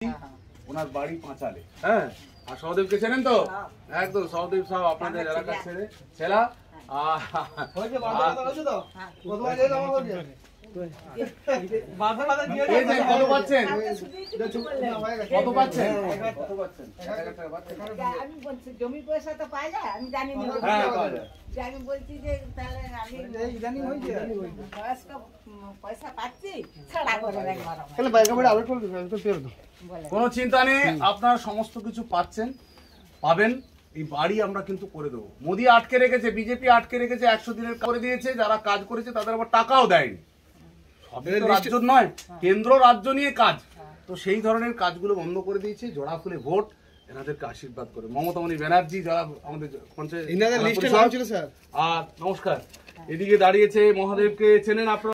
ওনার বাড়ি পাঁচালে। হ্যাঁ, আর সহদেবকে চেনেন তো? একদম সহদেব সাহেব আপনাদের এলাকার ছেলে। কত পাচ্ছেন? কত পাচ্ছেন? আমি বলছি জমি পয়সা তো পাই যায়, আমি জানি না। আমি বলছি যে তাহলে আমি বয়স্ক পয়সা পাচ্ছি ছাড়া করে কোনো চিন্তা নেই, আপনারা সমস্ত কিছু পাবেন। এই বাড়ি আমরা কিন্তু করে দেবো। মোদি আটকে রেখেছে, বিজেপি আটকে রেখেছে, 100 দিনের করে দিয়েছে। যারা কাজ করেছে তাদের আবার টাকাও দেয়নি। সবই তো রাজ্য নয়, কেন্দ্র রাজ্য নিয়ে কাজ, তো সেই ধরনের কাজগুলো বন্ধ করে দিয়েছে। জোড়া ফুলে ভোট, এনাদেরকে আশীর্বাদ করে। মমতামণি ব্যানার্জি যারা আমাদের পঞ্চায়েত, আর নমস্কার, এদিকে দাঁড়িয়েছে মহাদেবকে চেনেন আপনারা?